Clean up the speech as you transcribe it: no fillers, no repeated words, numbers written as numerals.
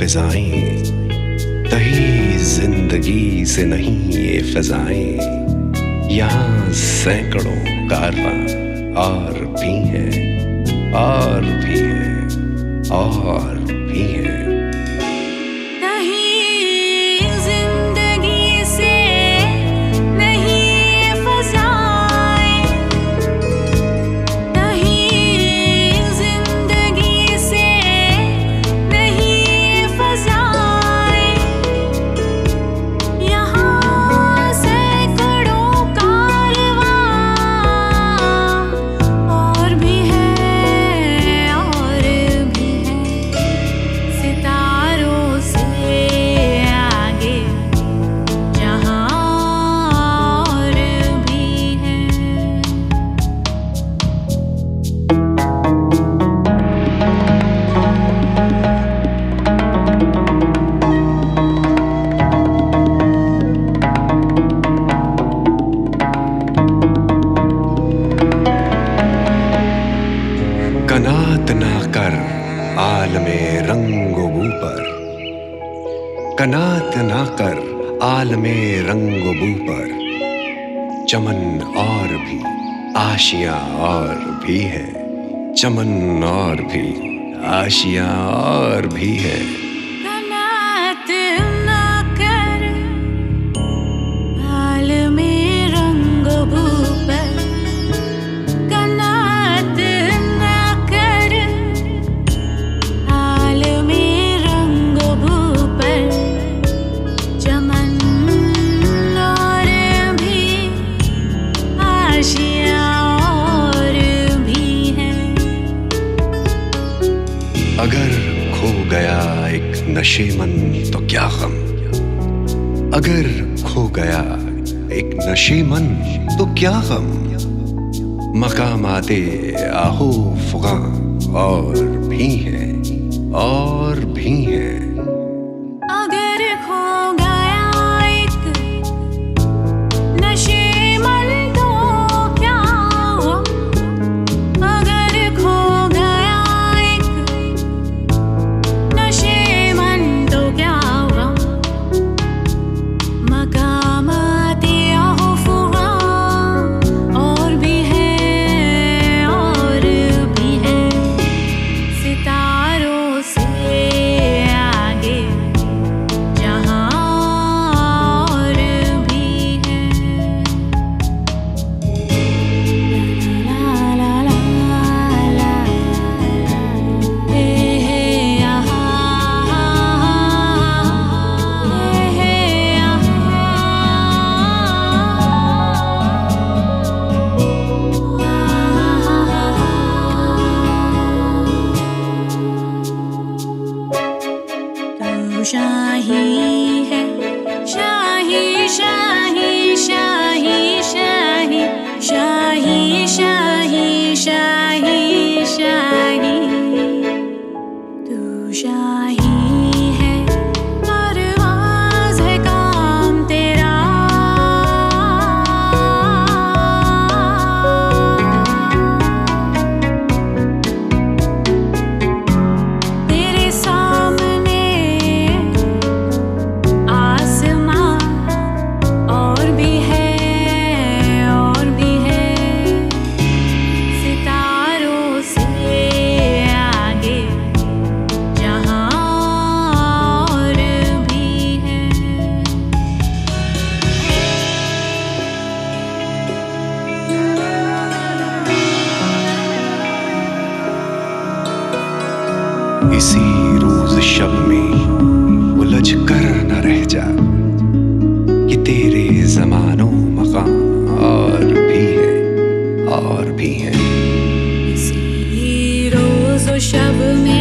फिजाएं, कहीं जिंदगी से नहीं ये फिजाएं। यहाँ सैकड़ों कारवां और भी हैं, और भी हैं, और भी हैं। कनात ना कर आलमे रंगो बू पर, कनात ना कर आलमे रंगो बू पर। चमन और भी आशियां और भी है, चमन और भी आशियां और भी है। कनात ना कर आलमे रंगो बू पर, कनात ना कर आलमे रंगो बू पर। चमन और भी आशियां और भी है। अगर खो गया एक नशेमन तो क्या गम, अगर खो गया एक नशेमन तो क्या गम। मकामाते आहो फुगां और भी हैं, और भी हैं। अगर खो गया एक नशेमन तो क्या गम, अगर खो गया एक नशेमन तो क्या गम। मकामाते आहो फुगां और भी है, और भी है। सितारों से आगे जहां और भी है। ला ला ला ला हे हे आहा, हे तू शाही है, शाही शाही शाही शाही शाही शाही शाही शाही। तू शाही है, परवाज़ है काम तेरा। तेरे सामने आसमां और भी है, और भी है। सितारों से आगे जहां और भी है। इसी रोज शब में उलझ कर न रह जा, कि तेरे ज़मानो मकाम और भी है, और भी है। इसी रोज़ व शब में